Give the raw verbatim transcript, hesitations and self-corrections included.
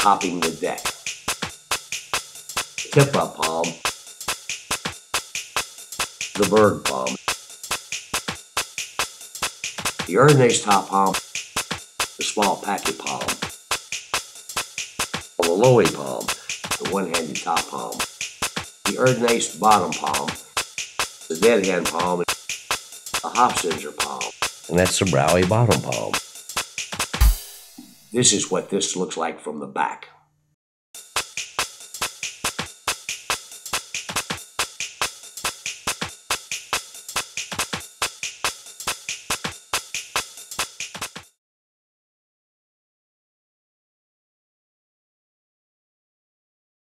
topping the deck. Tip-up palm, the Berg palm, the Erdnase top palm, the small packet palm, the Lowey palm, the one-handed top palm, the Erdnase bottom palm, the dead hand palm, the Hofzinser palm, and that's the Braue bottom palm. This is what this looks like from the back.